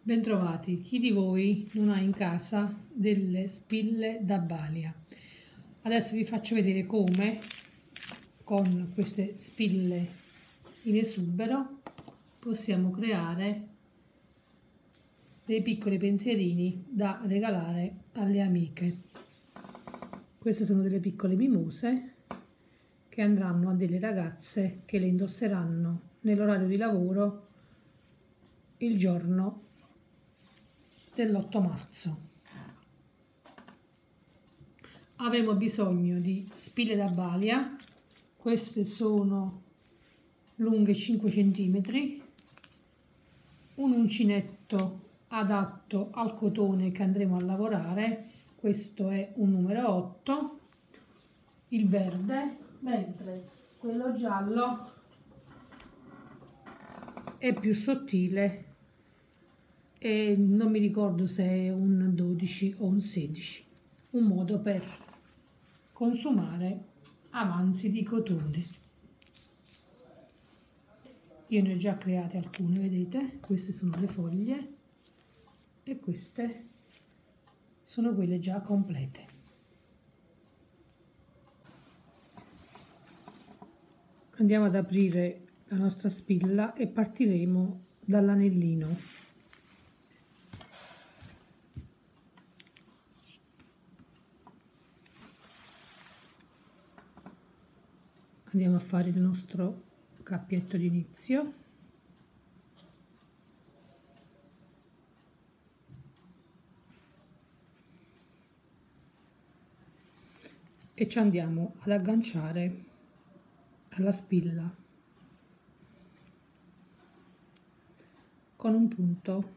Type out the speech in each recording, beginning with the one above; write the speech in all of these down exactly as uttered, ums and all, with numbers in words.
Bentrovati, chi di voi non ha in casa delle spille da balia? Adesso vi faccio vedere come con queste spille in esubero possiamo creare dei piccoli pensierini da regalare alle amiche. Queste sono delle piccole mimose che andranno a delle ragazze che le indosseranno nell'orario di lavoro il giorno dell'otto marzo. Avremo bisogno di spille da balia, queste sono lunghe cinque centimetri, un uncinetto adatto al cotone che andremo a lavorare, questo è un numero otto, il verde, mentre quello giallo è più sottile e non mi ricordo se è un dodici o un sedici, un modo per consumare avanzi di cotone. Io ne ho già create alcune, vedete? Queste sono le foglie e queste sono quelle già complete. Andiamo ad aprire la nostra spilla e partiremo dall'anellino. Andiamo a fare il nostro cappietto d'inizio. E ci andiamo ad agganciare alla spilla con un punto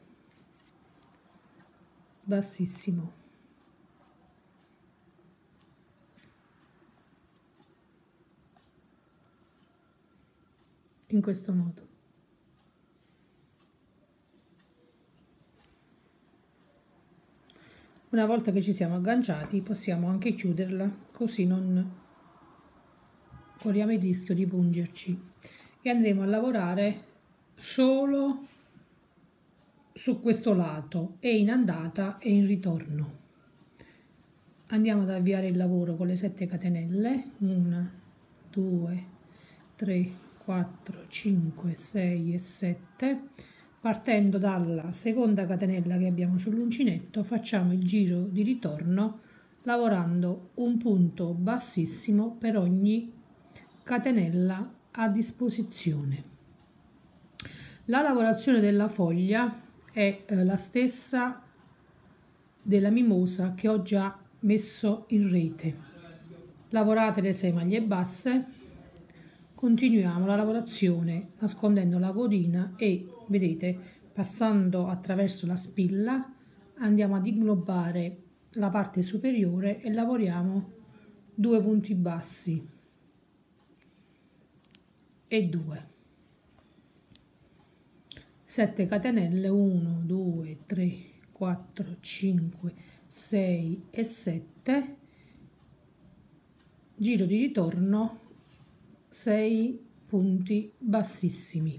bassissimo. In questo modo. Una volta che ci siamo agganciati possiamo anche chiuderla, così non corriamo il rischio di pungerci, e andremo a lavorare solo su questo lato e in andata e in ritorno. Andiamo ad avviare il lavoro con le sette catenelle, uno, due, tre, quattro, cinque, sei e sette. Partendo dalla seconda catenella che abbiamo sull'uncinetto facciamo il giro di ritorno lavorando un punto bassissimo per ogni catenella a disposizione. La lavorazione della foglia è eh, la stessa della mimosa che ho già messo in rete. Lavorate le sei maglie basse. Continuiamo la lavorazione nascondendo la codina e, vedete, passando attraverso la spilla andiamo ad inglobare la parte superiore e lavoriamo due punti bassi e due. sette catenelle, uno, due, tre, quattro, cinque, sei e sette. Giro di ritorno, sei punti bassissimi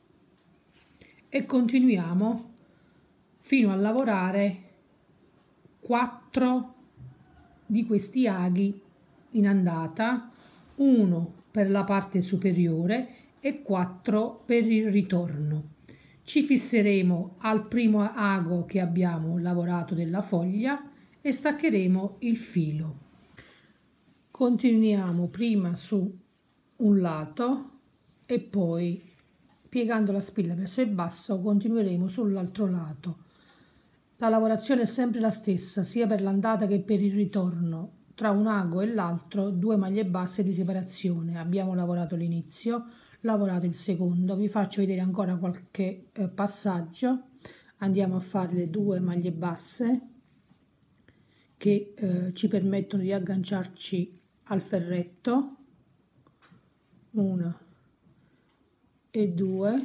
e continuiamo fino a lavorare quattro di questi aghi in andata, uno per la parte superiore e quattro per il ritorno. Ci fisseremo al primo ago che abbiamo lavorato della foglia e staccheremo il filo. Continuiamo prima su un lato e poi, piegando la spilla verso il basso, continueremo sull'altro lato. La lavorazione è sempre la stessa, sia per l'andata che per il ritorno. Tra un ago e l'altro due maglie basse di separazione. Abbiamo lavorato l'inizio, lavorato il secondo. Vi faccio vedere ancora qualche eh, passaggio. Andiamo a fare le due maglie basse che eh, ci permettono di agganciarci al ferretto, una e due,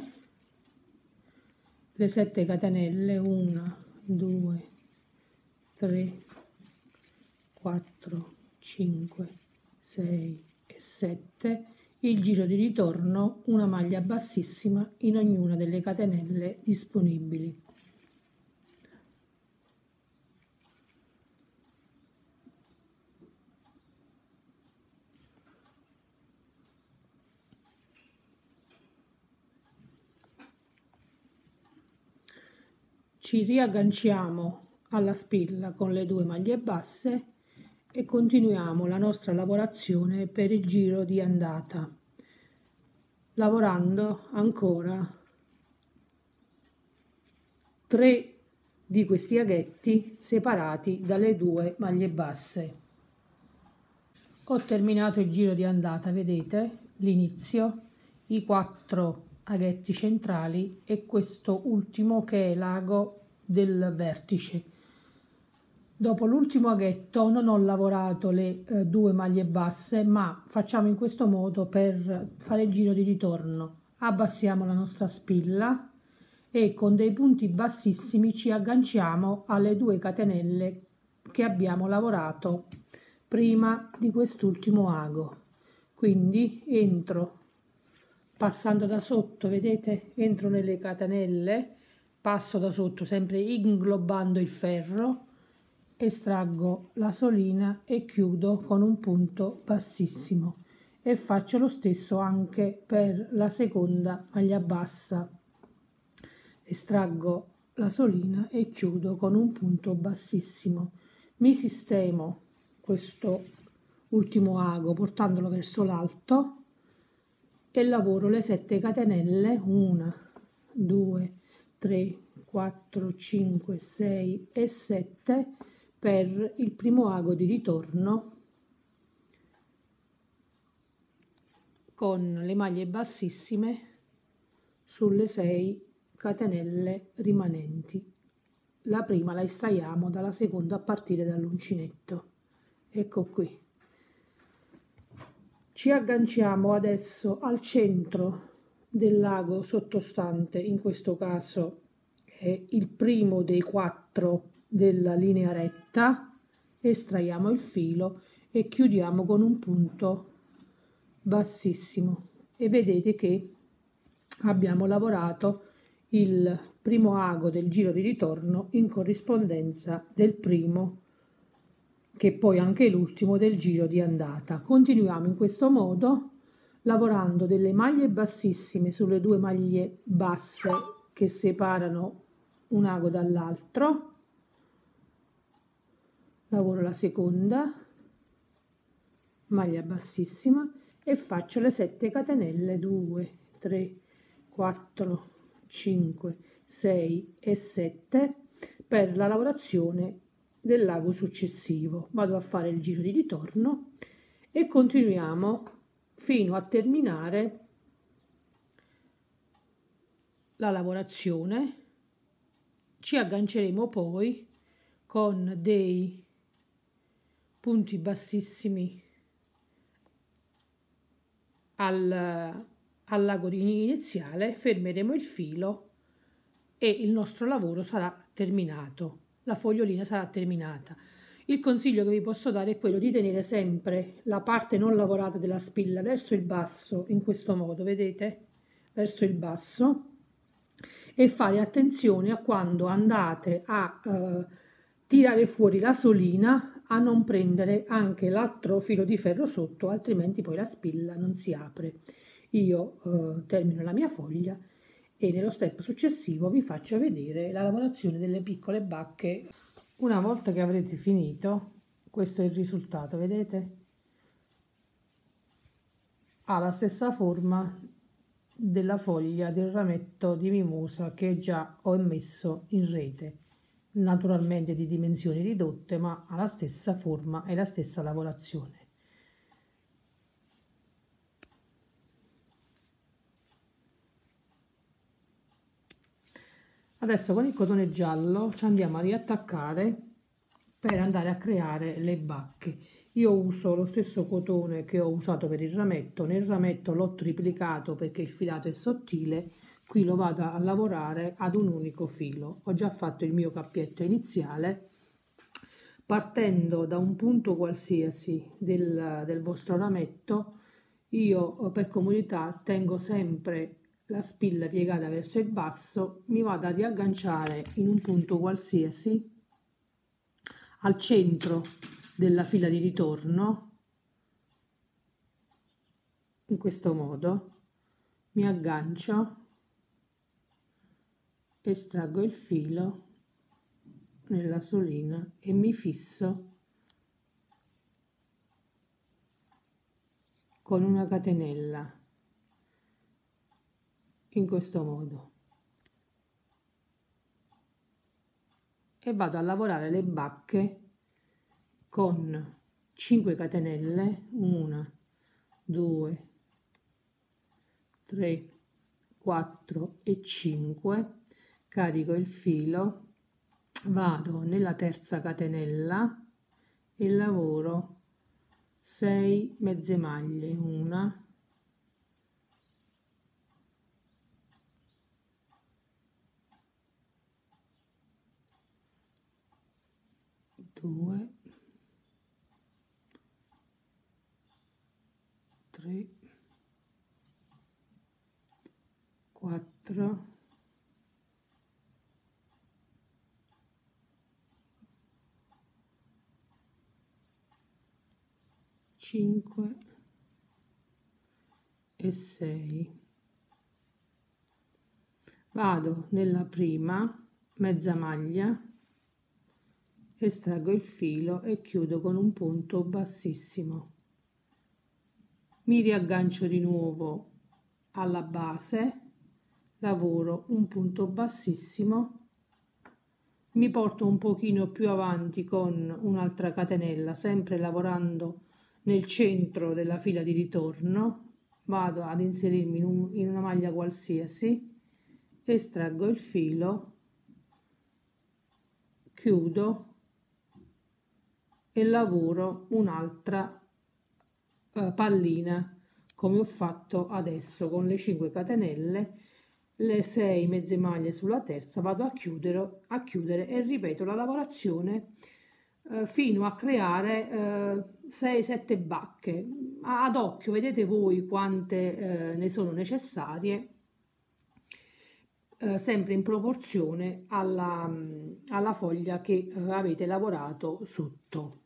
le sette catenelle, uno, due, tre, quattro, cinque, sei e sette, il giro di ritorno, una maglia bassissima in ognuna delle catenelle disponibili. ci riagganciamo alla spilla con le due maglie basse e continuiamo la nostra lavorazione per il giro di andata, lavorando ancora tre di questi aghetti separati dalle due maglie basse. Ho terminato il giro di andata, vedete l'inizio, i quattro aghetti centrali e questo ultimo che è l'ago del vertice. Dopo l'ultimo aghetto non ho lavorato le eh, due maglie basse, ma facciamo in questo modo per fare il giro di ritorno. Abbassiamo la nostra spilla e con dei punti bassissimi ci agganciamo alle due catenelle che abbiamo lavorato prima di quest'ultimo ago. Quindi entro passando da sotto, vedete, entro nelle catenelle, passo da sotto sempre inglobando il ferro, estraggo la solina e chiudo con un punto bassissimo e faccio lo stesso anche per la seconda maglia bassa. Estraggo la solina e chiudo con un punto bassissimo. Mi sistemo questo ultimo ago portandolo verso l'alto e lavoro le sette catenelle, uno, due, tre, quattro, cinque, sei e sette per il primo ago di ritorno con le maglie bassissime sulle sei catenelle rimanenti. La prima la estraiamo dalla seconda a partire dall'uncinetto. Ecco qui. Ci agganciamo adesso al centro dell'ago sottostante, in questo caso è il primo dei quattro della linea retta, estraiamo il filo e chiudiamo con un punto bassissimo e vedete che abbiamo lavorato il primo ago del giro di ritorno in corrispondenza del primo, che poi anche l'ultimo del giro di andata. Continuiamo in questo modo lavorando delle maglie bassissime sulle due maglie basse che separano un ago dall'altro, lavoro la seconda maglia bassissima e faccio le sette catenelle, due, tre, quattro, cinque, sei e sette per la lavorazione dell'ago successivo. Vado a fare il giro di ritorno e continuiamo fino a terminare la lavorazione. Ci agganceremo poi con dei punti bassissimi al, all'ago iniziale, fermeremo il filo e il nostro lavoro sarà terminato. La fogliolina sarà terminata. Il consiglio che vi posso dare è quello di tenere sempre la parte non lavorata della spilla verso il basso, in questo modo, vedete? Verso il basso, e fare attenzione a quando andate a eh, tirare fuori la solina a non prendere anche l'altro filo di ferro sotto, altrimenti poi la spilla non si apre. Io eh, termino la mia foglia e nello step successivo vi faccio vedere la lavorazione delle piccole bacche. Una volta che avrete finito, questo è il risultato, vedete? Ha la stessa forma della foglia del rametto di mimosa che già ho messo in rete, naturalmente di dimensioni ridotte, ma ha la stessa forma e la stessa lavorazione. Adesso con il cotone giallo ci andiamo a riattaccare per andare a creare le bacche. Io uso lo stesso cotone che ho usato per il rametto. Nel rametto l'ho triplicato perché il filato è sottile, qui lo vado a lavorare ad un unico filo. Ho già fatto il mio cappietto iniziale, partendo da un punto qualsiasi del, del vostro rametto. Io per comodità tengo sempre la spilla piegata verso il basso, mi vado a riagganciare in un punto qualsiasi al centro della fila di ritorno, in questo modo mi aggancio, estraggo il filo nella solina e mi fisso con una catenella in questo modo e vado a lavorare le bacche con cinque catenelle, una, due, tre, quattro e cinque, carico il filo, vado nella terza catenella e lavoro sei mezze maglie, una, due, tre, quattro, cinque e sei. Vado nella prima mezza maglia, estraggo il filo e chiudo con un punto bassissimo. Mi riaggancio di nuovo alla base, lavoro un punto bassissimo, mi porto un pochino più avanti con un'altra catenella, sempre lavorando nel centro della fila di ritorno, vado ad inserirmi in, un, in una maglia qualsiasi, estraggo il filo, chiudo e lavoro un'altra eh, pallina come ho fatto adesso con le cinque catenelle, le sei mezze maglie sulla terza, vado a chiudere, a chiudere e ripeto la lavorazione eh, fino a creare eh, sei sette bacche. Ad occhio vedete voi quante eh, ne sono necessarie, eh, sempre in proporzione alla, alla foglia che eh, avete lavorato sotto.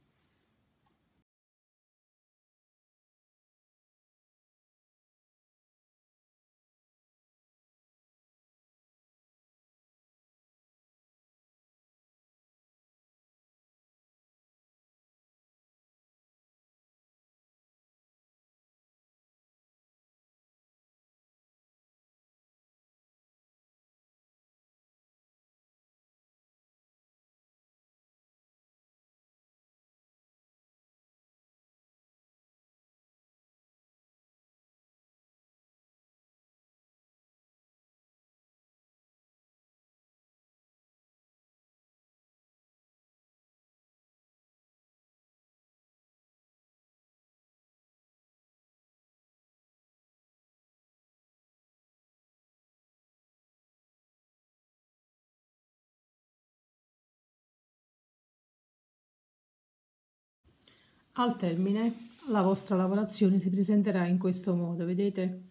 Al termine la vostra lavorazione si presenterà in questo modo, vedete?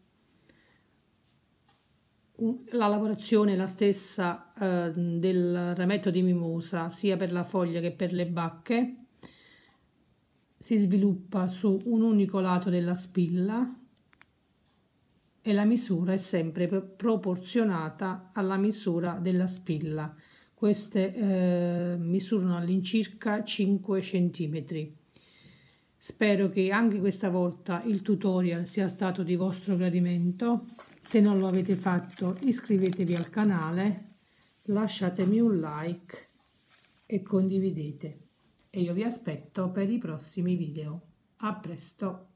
La lavorazione è la stessa eh, del rametto di mimosa, sia per la foglia che per le bacche. Si sviluppa su un unico lato della spilla e la misura è sempre proporzionata alla misura della spilla. Queste eh, misurano all'incirca cinque centimetri. Spero che anche questa volta il tutorial sia stato di vostro gradimento. Se non lo avete fatto, iscrivetevi al canale, lasciatemi un like e condividete. E io vi aspetto per i prossimi video. A presto!